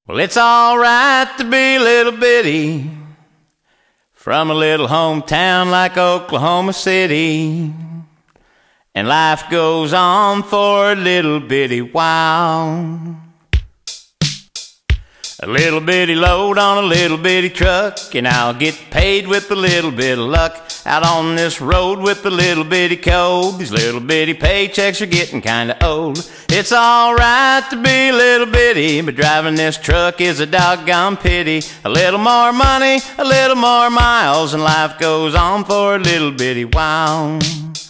Well, it's all right to be a little bitty from a little hometown like Oklahoma City, and life goes on for a little bitty while. A little bitty load on a little bitty truck, and I'll get paid with a little bit of luck. Out on this road with a little bitty code, these little bitty paychecks are getting kinda old. It's alright to be a little bitty, but driving this truck is a doggone pity. A little more money, a little more miles, and life goes on for a little bitty while.